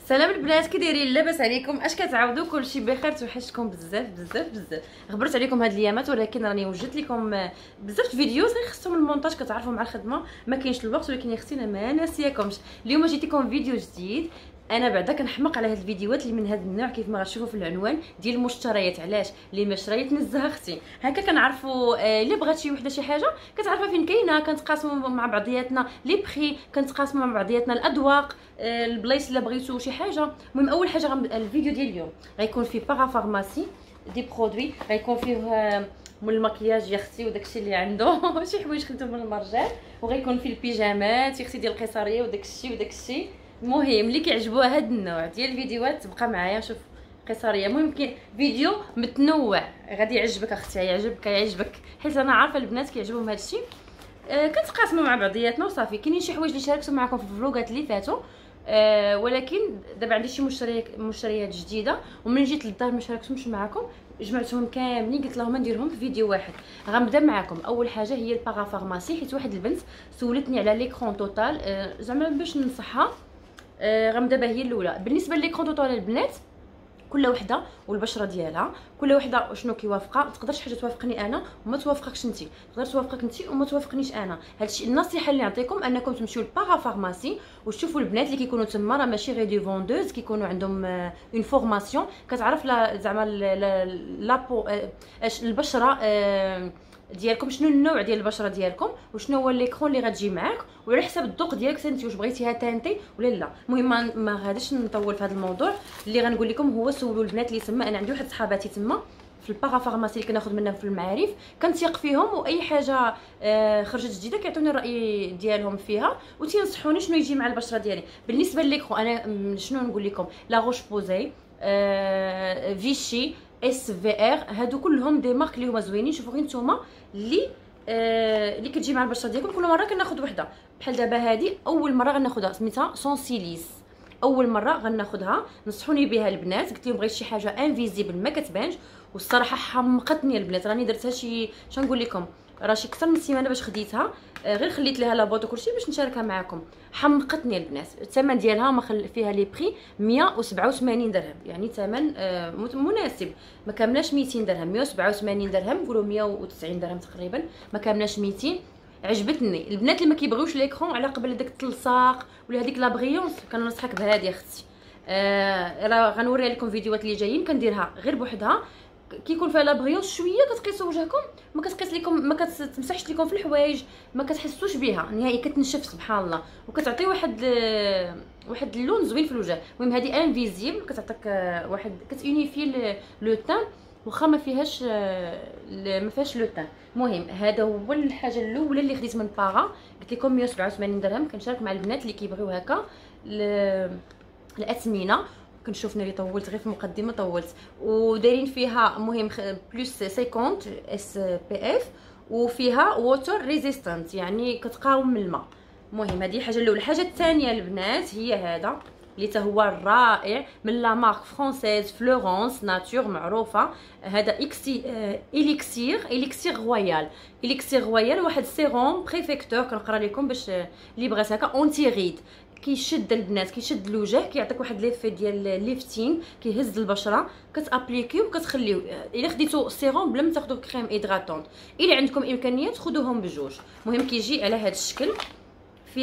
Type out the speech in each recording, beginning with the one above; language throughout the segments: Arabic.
سلام البنات، كي دايرين؟ لاباس عليكم؟ اش كتعاودوا؟ كلشي بخير؟ توحشتكم بزاف بزاف بزاف. غبرت عليكم هاد الايامات، ولكن راني وجدت لكم بزاف الفيديوز غير خصهم المونتاج. كتعرفوا مع الخدمه ما كاينش الوقت، ولكن خصني ما ناسياكمش. اليوم جيتيكم فيديو جديد. انا بعدا كنحمق على هاد الفيديوهات اللي من هاد النوع، كيف ما غتشوفوا في العنوان ديال المشتريات. علاش؟ اللي ما شريت نزها اختي. هكا كنعرفوا اللي بغات شي وحده شي حاجه كتعرفها فين كاينه، كنتقاسموا مع بعضياتنا لي بخي، كنتقاسموا مع بعضياتنا الاذواق، البلايص اللي بغيتو شي حاجه. المهم اول حاجه الفيديو ديال اليوم غيكون فيه باغا فارماسي دي برودوي، غيكون فيه من المكياج يا اختي وداكشي اللي عنده شي حوايج خديتهم من المرجان، وغيكون فيه البيجامات يا اختي ديال القيصريه وداكشي. المهم اللي كيعجبوها هاد النوع ديال الفيديوهات تبقى معايا. شوف قيصريه، المهم كاين فيديو متنوع غادي يعجبك اختي، يعجبك حيت انا عارفه البنات كيعجبهم هاد الشيء. كنتقاسموا مع بعضياتنا وصافي. كاينين شي حوايج اللي شاركت معكم في الفلوغات اللي فاتوا، ولكن دابا عندي شي مشتريات جديده، ومن جيت للدار ما شاركتهمش معكم، جمعتهم كاملين قلت لهم نديرهم في فيديو واحد. غنبدا معكم. اول حاجه هي الباغا فارماسي، حيت واحد البنت سولتني على ليكرون توتال، زعما باش ننصحها. غنبدا بها هي الاولى. بالنسبه لليكرون توتال البنات، كل وحده والبشره ديالها، كل وحده شنو كيوافقها. تقدرش حاجه توافقني انا وما توافقكش انت، تقدر توافقك انت وما توافقنيش انا. هادشي النصيحه اللي نعطيكم، انكم تمشيو للباغا فارماسي وتشوفوا البنات اللي كيكونوا تما، راه ماشي غير دي فوندوز، كيكونوا عندهم اون فورماسيون كتعرف زعما لابو البشره ديالكم، شنو النوع ديال البشره ديالكم، وشنو هو ليكرون اللي غتجي معاك، وعلى حسب الذوق ديالك انت واش بغيتيها تانتي ولا لا. المهم ما غاديش نطول في هذا الموضوع. اللي غنقول لكم هو سولوا البنات اللي تما. انا عندي واحد صحاباتي تما في الباغا فارماسي اللي كناخذ منهم في المعارف، كنثيق فيهم، واي حاجه خرجت جديده كيعطوني الراي ديالهم فيها وتينصحوني شنو يجي مع البشره ديالي. بالنسبه لليكرون انا شنو نقول لكم، لا روش بوزي، فيشي، اس في ار، هادو كلهم دي مارك اللي هما زوينين. شوفوا غير نتوما اللي كتجي مع البشره ديالكم. كل مره كناخذ وحده، بحال دابا هذه اول مره غناخذها، سميتها سونسيليس، اول مره غناخذها. نصحوني بها البنات، قلت لهم بغيت شي حاجه انفيزيبل ما كتبانش، والصراحه حمقتني البنات. راني درتها شي شنقول لكم، راه شي اكثر من سيمانه باش خديتها، غير خليت ليها لابوط وكلشي باش نشاركها معكم. حمقتني البنات. الثمن ديالها ما فيها لي بري 187 درهم، يعني ثمن مناسب، ما كاملاش 200 درهم. 187 درهم، نقولوا 190 درهم تقريبا، ما كاملاش 200. عجبتني. البنات اللي ما كيبغيوش ليكرون على قبل داك التلصاق ولا هذيك لا بريونس، كننصحك بهذه يا اختي. راه غنوريها لكم فيديوهات اللي جايين كنديرها غير بوحدها، كيكون فيها لا بريونس شويه، كتقيسوا وجهكم، ما كتقيس لكم، ما كتمسحش لكم في الحوايج، ما كتحسوش بها نهائي، كتنشف سبحان الله، وكتعطي واحد اللون زوين في الوجه. المهم هذه انفيزيبل، كتعطيك واحد كتونيفي لو تان، واخا ما فيهاش لو تان. المهم هذا هو الحاجه الاولى اللي خديت من باغا. قلت لكم 187 درهم. كنشارك مع البنات اللي كيبغيو هكا الاثمنه. كنشوفني اللي طولت غير في المقدمه، طولت. ودايرين فيها مهم بلس 50 اس بي اف، وفيها ووتر ريزيستانت، يعني كتقاوم الماء. المهم هذه الحاجه الاولى. الحاجه الثانيه البنات هي هذا اللي تا هو رائع، من لا مارك فرونسيز فلورانس ناتور معروفه. هذا اليكسير رويال، واحد سيروم بريفيكتور. كنقرا لكم باش اللي بغات هكا. اونتي ريد، كيشد البنات، كيشد الوجه، كيعطيك واحد ليفي ديال ليفتين، كيهز البشره، كتابليكيو وكتخليو. الا خديتو سيروم بلا ما تاخذوا كريم هيدراتونط، الا عندكم امكانيات خذوهم بجوج. المهم كيجي على هذا الشكل، فيه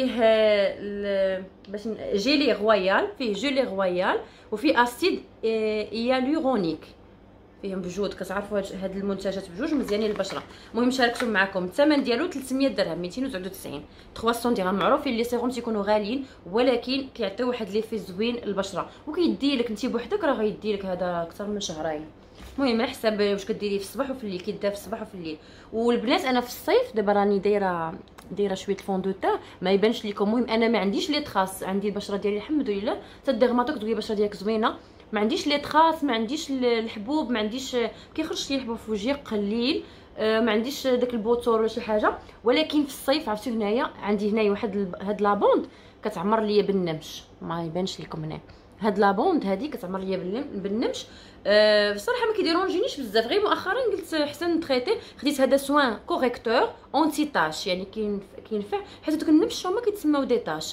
باش جيلي رويال، فيه جيلي رويال، وفيه اسيد يالورونيك، فيهم بجوج. كتعرفوا هاد المنتجات بجوج مزيانين للبشره. المهم شاركتهم معكم. الثمن ديالو 300 درهم، 299 300 درهم. معروفين لي سيروم تيكونوا غاليين، ولكن كيعطيو واحد ليفي زوين للبشره، وكيدي لك انت بوحدك راه غيدي لك هذا اكثر من شهرين. المهم على حسب واش كديريه في الصباح وفي الليل، كيدار في الصباح وفي الليل. والبنات انا في الصيف دابا راني دايره شويه الفون دو تان ما يبانش لكم. المهم انا ما عنديش لي تراس، عندي البشره ديالي الحمد لله، حتى الديرماتوك تقول البشره ديالك زوينه، ما عنديش لي تراس، ما عنديش الحبوب، ما عنديش كيخرج لي حبوب في وجهي قليل، ما عنديش داك البوتور ولا شي حاجه. ولكن في الصيف عرفتوا هنايا عندي هنايا واحد هاد لابوند كتعمر ليا بالنمش، ما يبانش لكم هنا. هاد لابوند هادي كتعمر ليا بالنمش. بصراحه ما كيديرونجينيش بزاف، غير مؤخرا قلت حسن نتريتي، خديت هذا سوان كوريكتور اونتي تاش، يعني كينفع حيت دوك النمش هما كيتسموا دي تاش.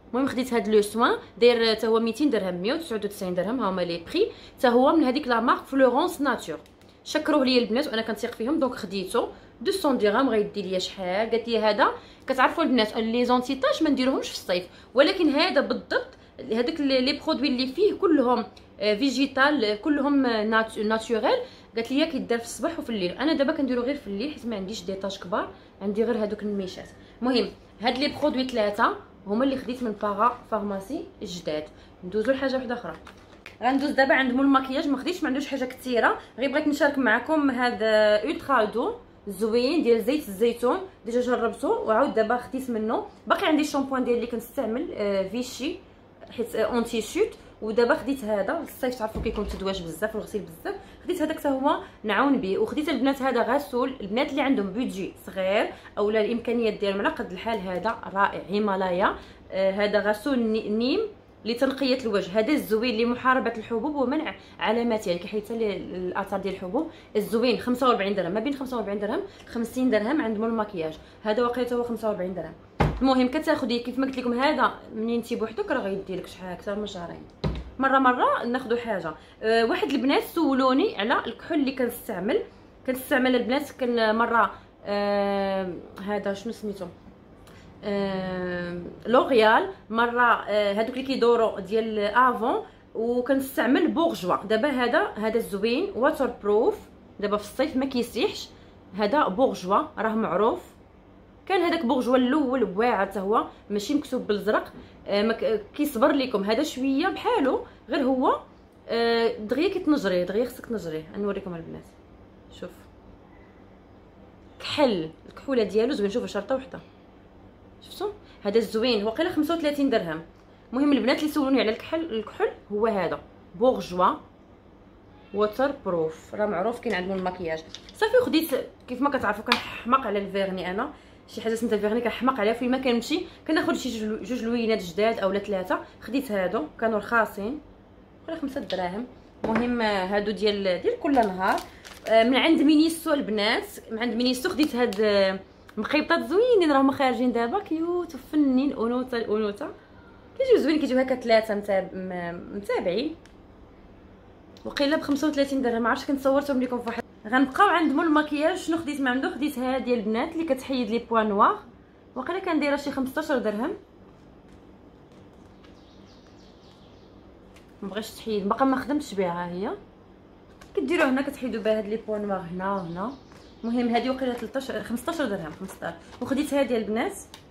المهم خديت هاد لو سوان داير حتى هو 200 درهم 199 درهم، هما لي بري، حتى هو من هذيك لا مارك فلورونس ناتور. شكروه لي البنات وانا كنثيق فيهم، دونك خديتو 200 درهم. غيدي ليا شحال؟ قالت لي هذا كتعرفوا البنات لي زونتيطاج ما نديروهمش في الصيف، ولكن هذا بالضبط هذوك لي برودوي اللي فيه كلهم فيجيتال، كلهم ناتوريل. قالت لي كيدار في الصباح وفي الليل. انا دابا كنديرو غير في الليل حيت ما عنديش ديطاج كبار، عندي غير هذوك النميشات. المهم هاد لي برودوي ثلاثه هما اللي خديت من بارا فارماسي جداد. ندوزو لحاجه وحده اخرى. غندوز دابا عند مول المكياج، ما خديتش، ما عندوش حاجه كثيره، غير بغيت نشارك معكم هذا الترا دو زوين ديال زيت الزيتون. ديجا جربته وعاود دابا خديت منه. باقي عندي الشامبوان ديالي اللي كنستعمل فيشي حيت اونتي شوت، ودابا خديت هذا الصيف تعرفوا كيكون تدواج بزاف والغسيل بزاف، خديت هذاك حتى هو نعاون به. وخديت البنات هذا غسول، البنات اللي عندهم بودجي صغير اولا الامكانيات ديالهم على قد الحال، هذا رائع. هيمالايا هذا غسول نيم لتنقيه الوجه، هذا الزوين لمحاربه الحبوب ومنع علاماتها، يعني كيحيد حتى الاثار ديال الحبوب. الزوين 45 درهم، ما بين 45 درهم 50 درهم عند مول المكياج. هذا واقيلا هو 45 درهم. المهم كتاخدي كيف ما قلت لكم، هذا منين تي بوحدك راه غيدي لك شحال اكثر من شهرين. مره ناخذوا حاجه. واحد البنات سولوني على الكحول اللي كنستعمل البنات. كان مره هذا شنو سميتو لوريال، مره هذوك اللي كيدوروا ديال افون، وكنستعمل بورجوا. دابا هذا الزوين واتر بروف، دابا في الصيف ما كيسيحش. هذا بورجوا راه معروف، كان هذاك بورجوا الاول واعر حتى هو ماشي مكتوب بالزرق، كيصبر لكم. هذا شويه بحالو، غير هو دغيا كيتنجري، دغيا خصك تنجريه. نوريكم البنات، شوف الكحوله ديالو زوين. شوفوا شرطه وحده، شفتوا هذا الزوين واقيلا 35 درهم. المهم البنات اللي سولوني على الكحل هو هذا بورجوا واتر بروف، راه معروف كاين عندهم المكياج. صافي خديت كيف ما كتعرفوا كنحماق على الفيرني، انا شي حاجه سميتها الفيرني كنحماق عليها. فين ما كنمشي كناخذ شي جوج لوينات جداد اولا ثلاثه. خديت هادو كانوا رخاصين ولا 5 دراهم. المهم هادو ديال كل نهار من عند مينيسو البنات. من عند مينيسو خديت هاد مقيبطات زوينين، راهما خارجين دابا كيوت وفنين. انوثه كيجيو زوين، كيجيو هكا ثلاثه متابعين، وقيله ب 35 درهم. ما عرفتش كنت صورتهم لكم في واحد. غنبقاو عند مول المكياج. شنو خديت من عنده؟ خديت هذه ديال البنات اللي كتحيد لي بوان نوار، وقيله كان دايره شي 15 درهم. ما بغيتش تحيد، باقا ما خدمتش بها. هي كديروا هنا كتحيدوا بها هاد لي بوان نوار هنا وهنا. المهم هذه وقيله 15 درهم 15. وخديت هذه البنات،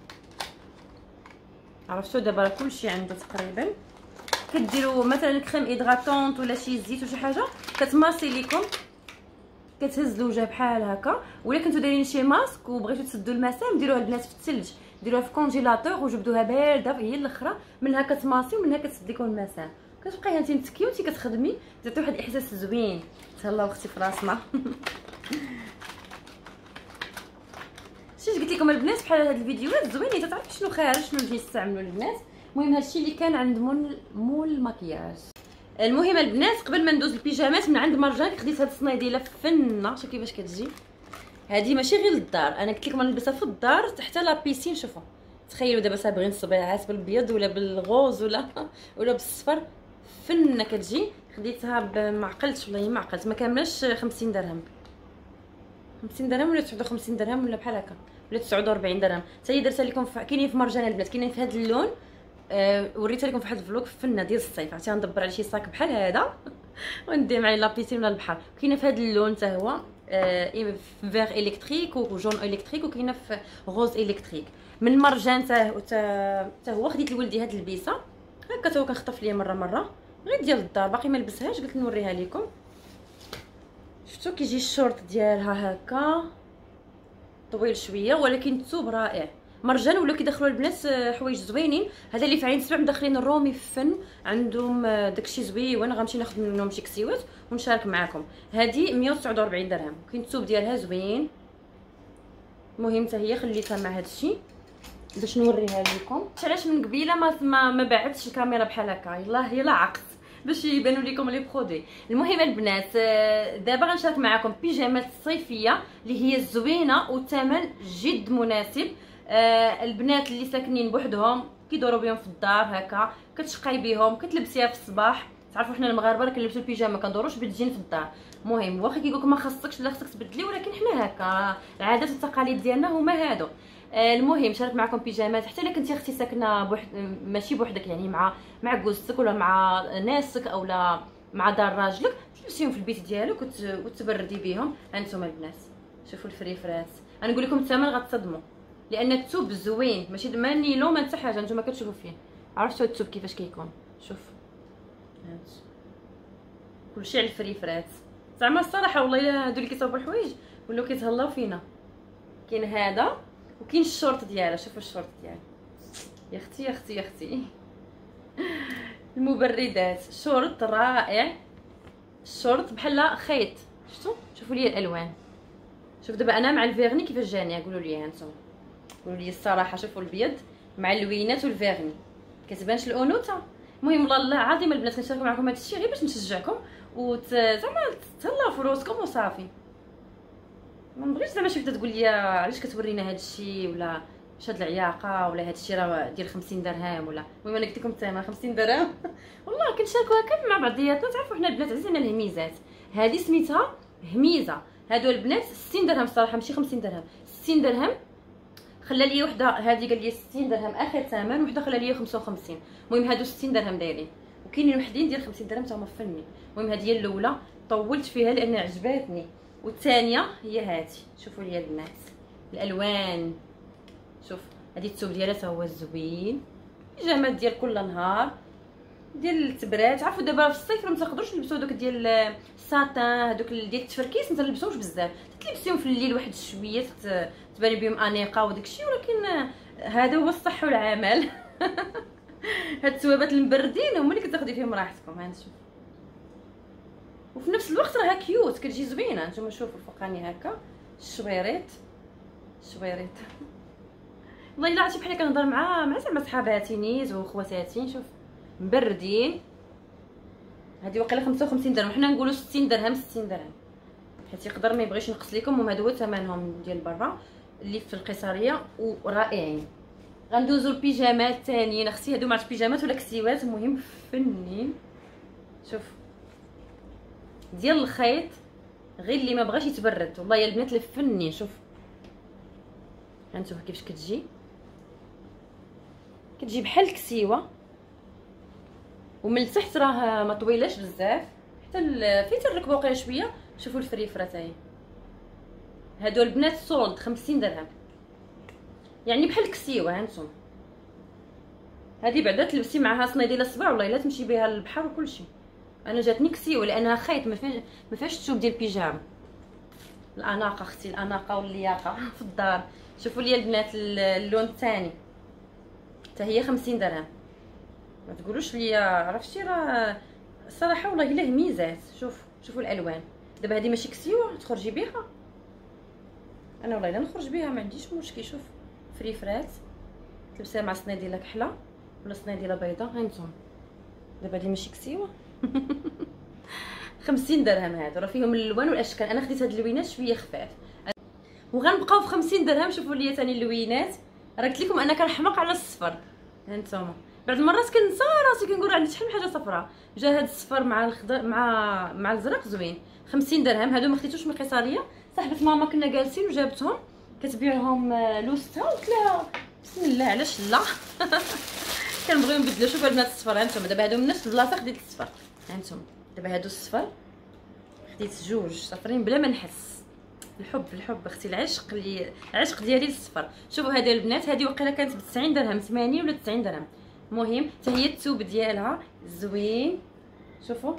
عرفتوا دابا راه كلشي عنده تقريبا. كديروا مثلا كريم ايدغاتونط ولا شي زيت وشي حاجه كتماسي ليكم، كتهز الوجه بحال هكا. ولا كنتو دايرين شي ماسك وبغيتو تسدوا المسام، ديروها البنات في الثلج، ديروها في كونجيلاتور وجبدوها بارده هي الاخرى، منها كتماسي ومنها كتسد لكم المسام. كتبقاي انت متكيه وانت كتخدمي، تعطي واحد الاحساس زوين. تهلاو اختي في راسنا. شتي قلت لكم البنات بحال هاد الفيديوهات زوينين، تعرفي شنو خارج شنو نجي نستعملوا البنات. المهم هادشي اللي كان عند مول المكياج. المهم البنات قبل ما ندوز البيجامات من عند مرجان، خديت هاد الصنيديله فنه. شوفوا كيفاش كتجي. هذه ماشي غير للدار، انا قلت لكم نلبسها في الدار حتى لا بيسين. شوفوا تخيلوا دابا صابغين الصبيعات بالبيض ولا بالغوز ولا بالصفر، فنه كتجي. خديتها ما عقلتش والله، ما عقلت، ما كاملاش 50 درهم. 50 درهم ولا 59 درهم ولا بحال هكا، ولا 49 درهم. حتى هي درتها لكم كاينين في مرجان البنات، كاينين في هذا اللون. وريتها لكم في واحد الفلوق فنه ديال الصيف. عرفتي غندبر على شي صاك بحال هذا وندي معايا لابيسين ولا البحر. كاينه في هذا اللون حتى هو فيغ الكتريك وجون الكتريك، وكاينه في غوز الكتريك. من مرجان حتى هو. خديت لولدي هاد البيسه هكا، هو كنخطف ليا مره غير ديال الدار، باقي ما لبسهاش، قلت نوريها لكم. شفتوا كيجي الشورت ديالها هكا طويل شويه، ولكن الثوب رائع. مرجان ولاو كيدخلوا البنات حوايج زوينين. هذا اللي في عين السبع مدخلين الرومي في فن، عندهم داكشي زوين. وانا غنمشي ناخذ منهم شي كسيوات ونشارك معكم. هذه 149 درهم، كاين الثوب ديالها زوين. المهم حتى هي خليتها مع هذا الشيء باش نوريها لكم. علاش من قبيله ما بعدتش الكاميرا بحال هكا، يلا عقت باش يبانوا لكم لي برودوي. المهم البنات دابا غنشارك معكم بيجامات صيفيه اللي هي زوينه والثمن جد مناسب. البنات اللي ساكنين بوحدهم كيدوروا بهم في الدار هكا، كتشقاي بهم، كتلبسيها في الصباح. تعرفوا حنا المغاربه راه كنلبسوا البيجامه كندوروش بالجين في الدار. المهم واخا كيقولك ما خصكش لا خصك تبدلي، ولكن حنا هكا العادات والتقاليد ديالنا هما هادو. المهم شارك معكم بيجامات حتى الا كنتي اختي ساكنه ماشي بوحدك، يعني مع جوزتك ولا مع ناسك اولا مع دار راجلك، تلبسيهم في البيت ديالك وتبردي بهم. هانتوما البنات شوفوا الفريفرات، انا نقول لكم الثمن غتصدموا، لان الثوب زوين ماشي ما نيلو ما حتى حاجه. نتوما كتشوفوا فيه، عرفتوا الثوب كيفاش كيكون. شوف هانت كلشي على الفريفرات. زعما الصراحه والله الا هادو اللي كيصاوبوا الحوايج ولاو كيتهلاو فينا. كاين هذا وكاين الشورت ديالها. شوفوا الشورت ديالها يا اختي يا اختي يا اختي. المبردات شورت رائع، الشورت بحال خيط. شوفوا لي الالوان. شوف دابا انا مع الفيرني كيفاش جاني، قولوا لي هانتوما، قولوا لي الصراحه. شوفوا البيض مع اللوينات والفيرني كتبانش الانوثه. المهم والله العظيم البنات كنشارك معكم هذا الشيء غير باش نشجعكم زعما تهلاو في روسكم وصافي. ما نبغيش زعما شي وحده تقول لي علاش كتورينا هذا الشيء، ولا واش هاد العياقه، ولا هذا الشيء راه ديال 50 درهم ولا. المهم انا قلت لكم الثمن 50 درهم. والله كنشاركوا هكا مع بعضياتنا. تعرفوا حنا البنات عزيزنا الهميزات. هذه سميتها هميزه. هادو البنات 60 درهم الصراحه ماشي 50 درهم، 60 درهم. خلى لي وحده هذه قال لي 60 درهم اخر ثمن، وحده خلى لي 55. المهم هادو 60 درهم دايرين، وكاينين وحدين ديال 50 درهم تا هما فني. المهم هذه هي الاولى طولت فيها لان عجباتني، والثانيه هي هذه. شوفوا لي البنات الالوان. شوف هذه الثوب ديالها تا هو زوين، بيجامات ديال كل نهار ديال التبرات. عرفوا دابا في الصيف ما تقدروش تلبسوا دوك ديال الساتان، هذوك ديال التفركيس ما تلبسوهمش بزاف، تلبسيهم في الليل واحد شويه تباني بهم انيقه وداك الشيء. ولكن هذا هو الصح والعمل. هاد الثوابات المبردين هما اللي كتاخدي فيهم راحتكم. ها نشوف، وفي نفس الوقت راها كيوت كتجي زوينه. نتوما شوفوا الفوقاني هكا الشويريط والله الا عرفتي بحال كنهضر مع زعما صحاباتي نيز وخواتاتي. شوف مبردين. هذه واقيلا 55 درهم، حنا نقولوا 60 درهم 60 درهم، حيت يقدر ما يبغيش ينقص لكم. وهذا هو ثمنهم ديال برا اللي في القيصريه ورائعين. غندوزو البيجامات الثانيين اختي. هادو مع البيجامات ولا كسيوات، المهم فنين. شوف ديال الخيط غير اللي ما بغاش يتبرد. والله يا البنات الفنين. شوف هانتوما كيفاش كتجي بحال الكسيوه، ومن التحت راه ما طويلاش بزاف، حتى فين تركبوا واقيلا شويه. شوفوا الفريفره تاهي. هادو البنات سولد 50 درهم، يعني بحال الكسيوه. هانتوما هذه بعدا تلبسي معها صنيديله الصباع والله الا تمشي بها للبحر وكلشي. انا جاتني كسيوه لانها خيط ما فيهاش الثوب ديال البيجامه. الاناقه اختي، الاناقه واللياقه في الدار. شوفوا لي البنات اللون الثاني حتى هي 50 درهم. ما تقولوش لي عرفتي راه الصراحه والله الا هميزات. شوفوا الالوان. دابا هذه ماشي كسيوه تخرجي بها، انا والله الا نخرج بها ما عنديش مشكل. شوف فريفرات تلبسيها مع صنيديله كحله ولا صنيديله بيضاء. هانتوما دابا هذه ماشي كسيوه. 50 درهم. هادو راه فيهم الالوان والاشكال. انا خديت هاد اللوينات شويه خفاف وغنبقاو في 50 درهم. شوفوا لي ثاني اللوينات. راه قلت لكم انا كنحماق على الصفر. هانتوما بعض المرات كنسى راسي كنقول عندي شحال من حاجه صفراء، جا هاد الصفر مع الخضر مع الزرق زوين. 50 درهم. هادو ما خديتوش من القيصريه، صاحبه ماما كنا جالسين وجابتهم كتبيعهم لوستا، قلت لها بسم الله علاش لا. كنبغيو نبدلو. شوفوا البنات الصفر. هانتوما دابا هادو من نفس البلاصه خديت الصفر. هانتوما دابا هادو الصفر خديت جوج صفرين بلا ما نحس. الحب اختي، العشق ديالي للصفر. شوفوا هذه البنات، هذه وقيله كانت ب 90 درهم 80 ولا 90 درهم. المهم حتى هي الثوب ديالها زوين. شوفوا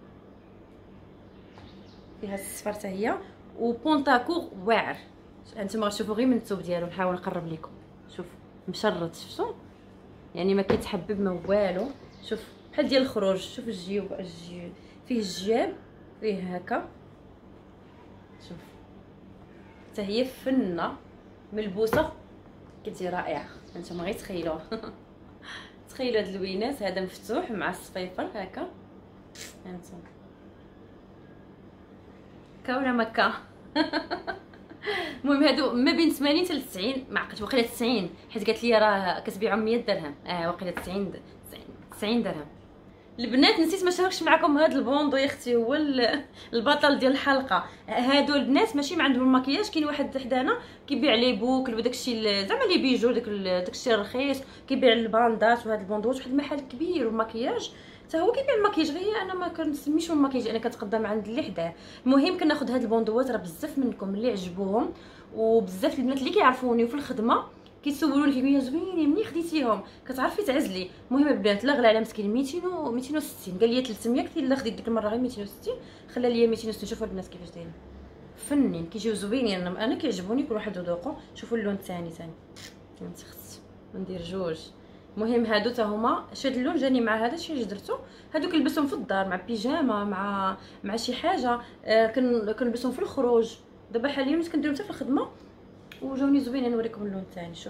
فيها الصفر حتى هي، وبونطاكور واعر. انتما غتشوفوا غير من الثوب ديالو. نحاول نقرب لكم. شوف مشرط، شفتوا يعني ما كيتحبب ما والو. شوف بحال ديال الخروج. شوف الجيوب فيه الجياب فيه هكا. شوف حتى هي فنه ملبوسه كتجي رائعه. انتما غير تخيلوها. تخيلوا هاد اللوينات، هذا مفتوح مع الصفيفر هكا. هانتوما كا ولا مكا. المهم هادو ما بين 80 حتى 90، ما عقلت واقيلا 90، حيت قالت لي راه كتبيعهم 100 درهم. واقيلا 90 درهم. البنات نسيت ما شاركش معكم هذا البوندو يا اختي، هو البطل ديال الحلقه. هادو البنات ماشي ما عندهم المكياج، كاين واحد حدانا كيبيع لي بوكل وداكشي زعما لي بيجو داكشي رخيص، كيبيع الباندات وهاد البوندوات. واحد المحل كبير ومكياج حتى هو كيبيع المكياج، غير انا ما كنسميش المكياج، انا كنتقدم عند اللي حداه. المهم كناخذ هاد البوندوات، راه بزاف منكم اللي عجبوهم، وبزاف البنات اللي كيعرفوني وفي الخدمه كيسولوني كيقولوا لي زوينين منين خديتيهم، كتعرفي تعزلي. المهم البنات لا غلا على مسكين 260، قال لي 300، قلت له خديت ديك المره غير 260، خلى لي 260. شوفوا البنات كيفاش دايرين فنين، كيجيو زوينين، انا كيعجبوني كل واحد وذوقو. شوفوا اللون الثاني فهمتي اختي، ندير جوج. المهم هادو حتى هما شاد اللون جاني مع هذا الشيء اللي درتو. هادو كنلبسهم في الدار مع بيجاما مع شي حاجه، كنلبسهم في الخروج. دابا حاليا ملي كنديرهم حتى في الخدمه وجاوني زوينين. نوريكم اللون الثاني. شوف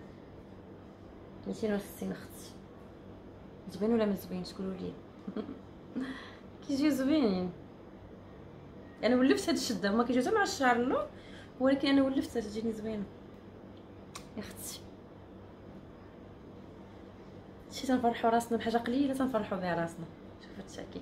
260 اختي، زوين ولا ما زوينش؟ قولوا لي. كيجيو زوينين. انا ولفت هاد الشده، هما كيجيو حتى مع الشعر اللون، ولكن انا ولفتها تجيني زوينه يا اختي. شي تنفرحوا راسنا بحاجه قليله تنفرحوا بها راسنا. شوف هاد الشاكيك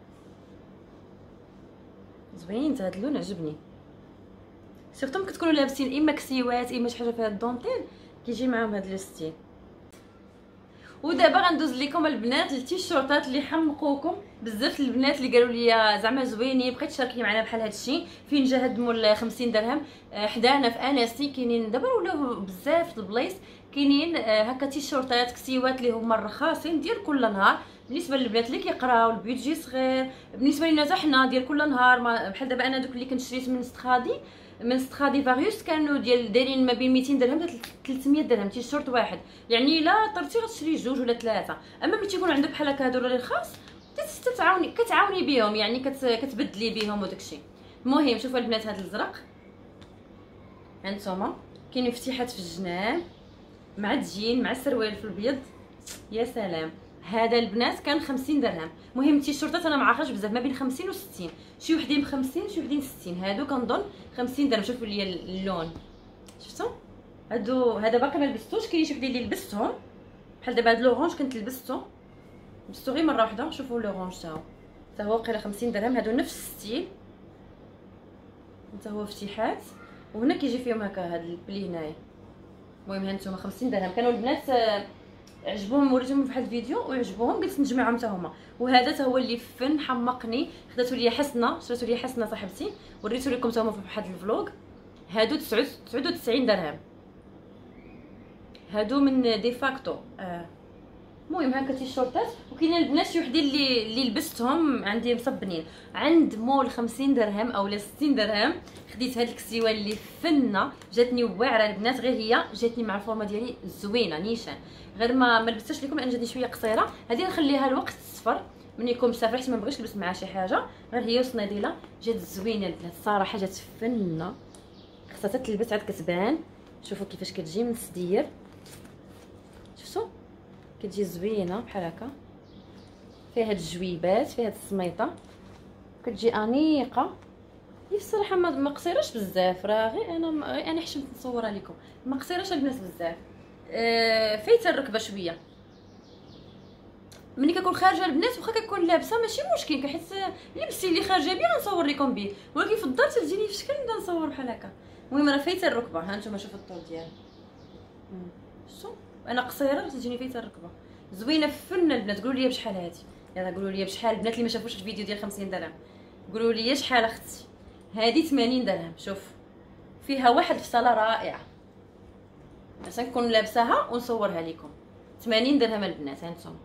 زوين، هاد اللون عجبني. سيرتو ملي كتكونوا لابسين اما كسيوات اما شي حاجه فيها الدونتيل، كيجي معاهم هاد لو ستيل. ودابا غندوز لكم البنات التيشيرتات اللي حمقوكم بزاف. البنات اللي قالوا لي زعما زوينين، بقيت تشاركي معنا بحال هذا الشيء. فين جا هاد المول 50 درهم؟ حدانا في اناسي كاينين دابا ولاو بزاف البلايص، كاينين هكا تيشيرتات كسيوات اللي هما رخاصين ديال كل نهار. بالنسبه للبنات اللي كيقراو البيدجي صغير، بالنسبه لينا حتى حنا ديال كل نهار. بحال دابا انا دوك اللي كنت شريت من ستخادي فاريوس كانوا دايرين ما بين 200 درهم حتى 300 درهم تيشيرت واحد. يعني الا طرتي غتشري جوج ولا ثلاثه. اما ملي تيكون عندك بحال هكا هادو اللي رخاص كتعاوني بهم، يعني كتبدلي بهم وداكشي. المهم شوفوا البنات هاد الازرق هانتوما، كاين مفتيحات في الجناب مع الجين مع السروال في الابيض. يا سلام. هذا البنات كان 50 درهم. المهم التيشيرتات انا ما عارفاش بزاف، ما بين 50 و 60، شي وحدين ب 50 شي وحدين 60. هادو كنظن 50 درهم. شوفوا لي اللون، شفتوا هذا باقي ما لبستوش. كاين شي وحدين اللي لبستهم بحال دابا هاد لورانج كنت لبستو غير مره واحده. شوفوا لورانج حتى هو قيله 50 درهم. هادو نفس الستيل، حتى هو فتيحات، وهنا كيجي فيهم هكا هاد البلي هنايا. المهم هانتوما 50 درهم. كانوا البنات عجبوهم، وريتهم في واحد الفيديو وعجبوهم، قلت نجمعهم حتى هما. وهذا حتى هو اللي فن حمقني، خداتو ليا حسنه، شراتو ليا حسنه صاحبتي، وريتو لكم حتى هما في واحد الفلوق. هادو 99 درهم. هادو من ديفاكتو. المهم هكا تيشورتات. وكاين البنات شي وحدين اللي لبستهم عندي مصبنين عند مول 50 درهم اولا 60 درهم. خديت هاد الكسيوه اللي فنه، جاتني واعره البنات، غير هي جاتني مع الفورمه ديالي زوينه نيشان، غير ما لبستهاش لكم لان جاتني شويه قصيره. هذه نخليها الوقت الصفر ملي يكون مسافر، حيت ما بغيتش نلبس معها شي حاجه، غير هي وصنيديله. جات زوينه البنات الصراحه، جات فنه، خاصها تلبس عاد كتبان. شوفوا كيفاش كتجي من السدير، شفتوا كتجي زوينه بحال هكا، فيها هاد الجويبات، فيها هاد السميطه، كتجي انيقه. هي الصراحه ما قصيراش بزاف، راه غير انا حشمت نصورها لكم. ما قصيراش البنات بزاف، فايته الركبه شويه. ملي كنكون خارجه البنات واخا كنكون لابسه ماشي مشكل، حيت لبسي اللي خارجه بيه غنصور لكم به، ولكن في الدار تجيني في شكل نبدا نصور بحال هكا. المهم راه فايته الركبه. ها نتوما شوفوا الطول ديالها، شفتوا انا قصيره تجيني فايته الركبه. زوينه فن البنات. قولوا لي بشحال هادي، يلا قولوا لي بشحال البنات اللي ما شافوش الفيديو ديال 50 درهم. قولوا لي شحال اختي. هذه 80 درهم. شوف فيها واحد الفصاله رائعه، عشان نكون لابساها ونصورها لكم. 80 درهم البنات. هانتوما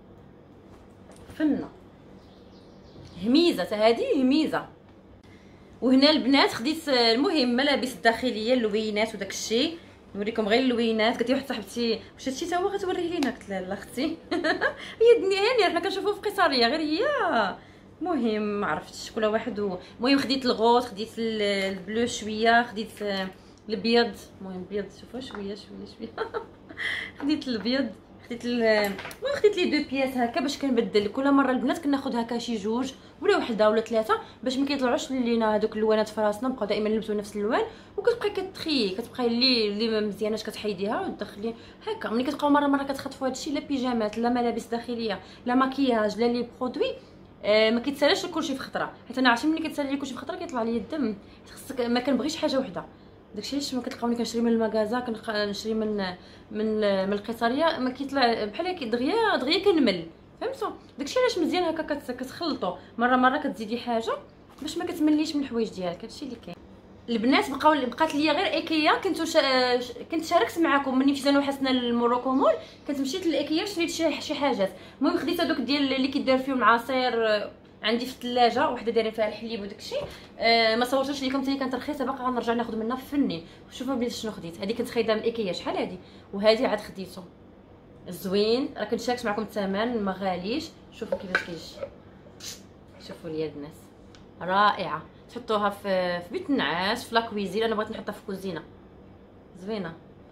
فنه هميزه، هذه هميزه. وهنا البنات خديت المهم ملابس الداخليه، اللوينات وداك الشيء. نوريكم غير اللوينات. قالت لي واحد صاحبتي واش هادشي تا هو غتوريه لينا؟ قلت لها لا اختي. هي الدنيا هانيه، حنا كنشوفوه في قيصريه غير هي. المهم ما عرفتش كل واحد المهم خديت الغوط، خديت البلو شويه، خديت الابيض. المهم الابيض شوفوا شويه. خديت الابيض، خديت لي دو بياس هكا باش كنبدل كل مره. البنات كناخذ هكا شي جوج ولا وحده ولا ثلاثه باش ما كيطلعوش لينا هذوك اللوانات في راسنا، نبقاو دائما نلبسوا نفس اللوان. وكتبقاي كتبقاي اللي ما مزياناش كتحيديها وتدخلي هكا. ملي كتبقاو مره كتخطفوا هادشي، لا بيجامات لا ملابس داخليه لا مكياج لا لي برودوي، ما كيتسالش كلشي في خطره. حيت انا عرفتي ملي كيتسالي لي كلشي في خطره كيطلع لي الدم. خصك ما كنبغيش حاجه وحده. داكشي علاش ما كتلقاوني كنشري من المغازا، كنشري من القيصريه، ما كيطلع بحال هكا دغيا كنمل. فهمتوا؟ داكشي علاش مزيان هكا كتخلطوا مره كتزيدي حاجه باش ما كتمليش من الحوايج ديالك. هادشي اللي كاين. البنات بقات ليا غير ايكيا. كنت شاركت معكم ملي مشيت انا وحسنا للموروكو مول، كنت مشيت لايكيا شريت شي حاجات. المهم خديت هذوك ديال اللي كيدار فيهم العصير، عندي في الثلاجه وحده دايرين فيها الحليب وداكشي. ما صورتش لكم حتى كانت رخيصه، باقا غنرجع ناخذ منها فني. شوفوا بلي شنو خديت. هذه كنت خايده من ايكيا شحال هذه، وهذه عاد خديته زوين. راه كنت شاركت معكم الثمن ما غاليش. شوفوا كيفاش كيجي، شوفوا لي الناس رائعه. تحطوها في بيت النعاس في لاكويزين. انا بغيت نحطها في كوزينه زوينه.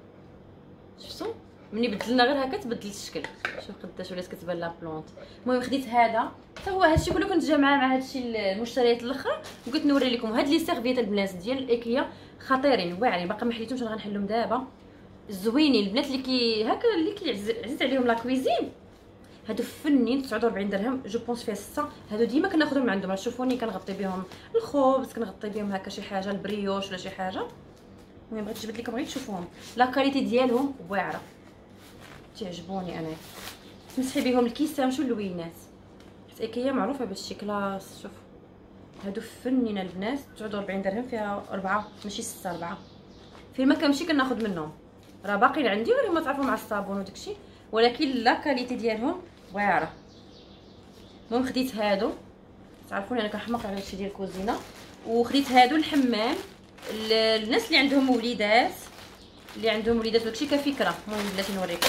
شفتوا ملي بدلنا غير هكا تبدل الشكل. شوف قداش ولات كتبان لا بلونط. المهم خديت هذا حتى هو. هادشي كله كنت جامعه مع هادشي المشتريات الاخرى وقلت نوري لكم. هاد لي سيرفيات البنات ديال ايكيا خطيرين واعرين، باقا ما حليتهمش. انا غنحلهم دابا زوينين. البنات اللي هكا اللي كيعزيز عليهم لا كويزين، هادو فنين. 49 درهم جو بونس فيها 6. هادو ديما كناخذهم من عندهم. شوفوني كنغطي بهم الخبز، كنغطي بهم هكا شي حاجه البريوش ولا شي حاجه. المهم بغيت نجبد لكم غير تشوفوهم. لا كاليتي ديالهم واعره، تعجبوني انا. تمسحي بهم الكيسه مشو اللوينات. حيت ايكيا معروفه بهادشي كلاس. شوف هادو فنين البنات. 49 درهم فيها 4 ماشي 6، 4. فين ما كنمشي كناخذ منهم. راه باقيين عندي غير ما تعرفوا مع الصابون وداكشي، ولكن لا كاليتي ديالهم واعره. المهم خديت هادو. تعرفوني انا كنحماق على هادشي ديال الكوزينه. وخديت هادو الحمام. الناس اللي عندهم وليدات وداكشي كفكره. المهم بلاتي نوريكم.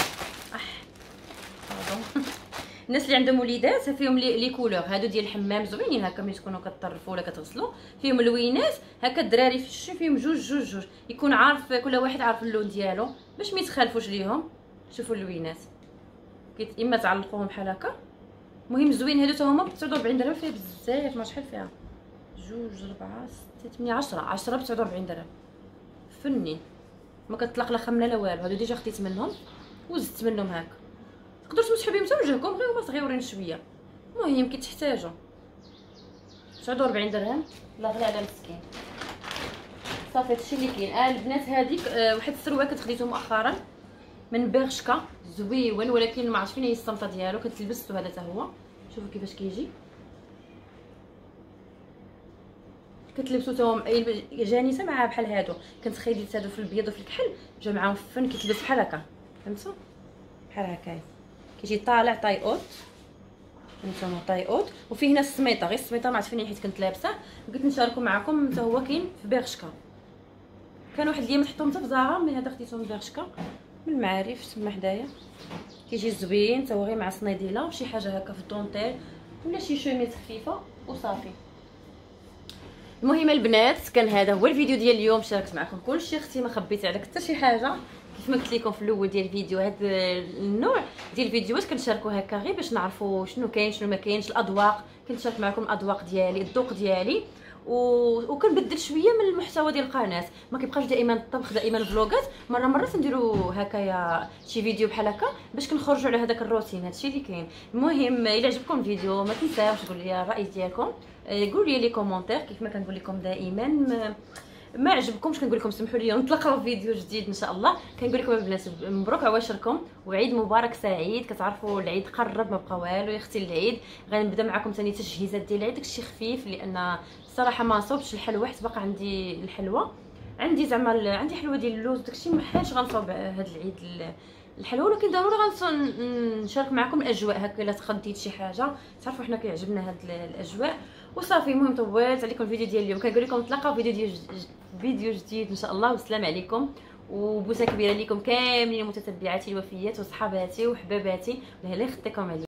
الناس اللي عندهم وليدات فيهم لي كولور. هادو ديال الحمام زوينين هكا ملي تكونوا كطرفوا ولا كتغسلوا. فيهم لوينات هكا الدراري فيهم جوج يكون عارف كل واحد عارف اللون ديالو باش ما يتخالفوش ليهم. شوفوا اللوينات اما تعلقوهم بحال هكا. المهم زوين هادو حتى هما ب 49 درهم. فيها بزاف. ما شحال فيها 2 4 6 8 10 ب 49 درهم. فنين ما كتطلق لا خمله لا والو. هادو ديجا خديت منهم وزدت منهم هكا. تقدروا تمسحوا بهم حتى وجهكم غير هما صغيورين شويه. المهم كتحتاجوا 49 درهم لا غلا على مسكين. صافي هادشي اللي كاين. البنات هذيك واحد السروال كنت خديته مؤخرا من بيرشكا زويون، ولكن ما عرفتش فين هي الصنطه ديالو. كنت لبستو هذا حتى هو. شوفوا كيفاش كيجي. كتلبسو حتى هو جانسه مع بحال هادو. كنت خيديت هادو في البيض وفي الكحل جا معاهم فن. كيتلبس بحال هكا فهمتوا بحال هكا. كيجي طالع طاي اوت. فهمتوا طاي اوت. وفيه هنا السميطه. غير السميطه ما عرفت فين حيت كنت لابسه وقلت نشاركو معكم. حتى هو كاين في بيرشكا. كان واحد اليوم حطهم حتى في زهره ملي هذا خديتهم من بيرشكا من المعارف تما حدايا. كيجي زوين حتى هو غير مع صنيديله وشي حاجه هكا في الدونتيل ولا شي شوميز خفيفه وصافي. المهم البنات كان هذا هو الفيديو ديال اليوم. شاركت معكم كلشي. اختي ما خبيت عليك حتى شي حاجه. كيف ما قلت لكم في الاول ديال الفيديو، هذا النوع ديال الفيديوهات كنشاركوا هكا غير باش نعرفوا شنو كاين شنو ما كاينش. الاذواق كنشارك معكم الاذواق ديالي الذوق ديالي وكنبدل شويه من المحتوى ديال القناه. ما كيبقاش دائما الطبخ دائما فلوغات. مره نديروا هكايا شي فيديو بحال هكا باش كنخرجوا على هذاك الروتين. هادشي اللي كاين. المهم الا عجبكم الفيديو ما تنساوش تقولوا لي الراي ديالكم. قولوا لي كومونتير كيف ما كنقول لكم دائما. ما عجبكمش كنقول لكم سمحوا لي نتلاقاو في فيديو جديد ان شاء الله. كنقول لكم البنات مبروك عواشركم وعيد مبارك سعيد. كتعرفوا العيد قرب ما بقى والو. يا اختي العيد غنبدا معكم ثاني تجهيزات ديال العيد. داكشي خفيف لان الصراحه ما صوبتش الحلوى حيت باقا عندي الحلوى. عندي زعما عندي حلوى ديال اللوز داكشي ما حالش غنصوب هذا العيد الحلوى. ولكن ضروري نشارك معكم الاجواء هكا. الا تخديت شي حاجه تعرفوا حنا كيعجبنا هاد الاجواء وصافي. المهم طولت عليكم الفيديو ديال اليوم. كنقول لكم نتلاقاو فيديو جديد ان شاء الله. والسلام عليكم وبوسه كبيره لكم كاملين متتبعاتي الوفيات وصحاباتي وحباباتي. الله يخطيكم عليا.